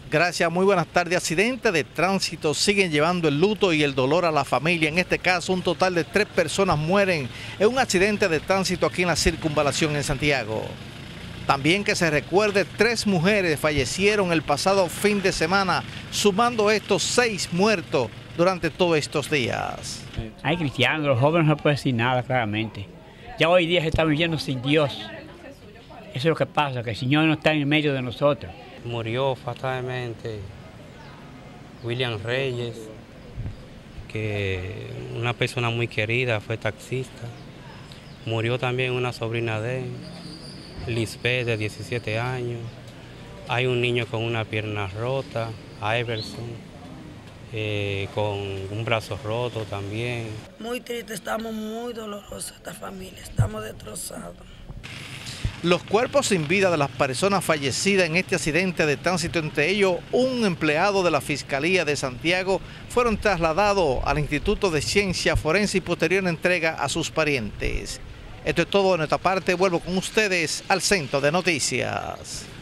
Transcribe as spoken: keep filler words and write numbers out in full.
Gracias, muy buenas tardes. Accidentes de tránsito siguen llevando el luto y el dolor a la familia. En este caso, un total de tres personas mueren en un accidente de tránsito aquí en la Circunvalación en Santiago. También que se recuerde, tres mujeres fallecieron el pasado fin de semana, sumando estos seis muertos durante todos estos días. Hay cristianos, los jóvenes no pueden decir nada claramente. Ya hoy día se está viviendo sin Dios. Eso es lo que pasa, que el Señor no está en medio de nosotros. Murió fatalmente William Reyes, que una persona muy querida, fue taxista. Murió también una sobrina de él, Lisbeth, de diecisiete años. Hay un niño con una pierna rota, Iverson, eh, con un brazo roto también. Muy triste, estamos muy dolorosos esta familia, estamos destrozados. Los cuerpos sin vida de las personas fallecidas en este accidente de tránsito, entre ellos un empleado de la Fiscalía de Santiago, fueron trasladados al Instituto de Ciencia Forense y posterior entrega a sus parientes. Esto es todo de nuestra parte. Vuelvo con ustedes al Centro de Noticias.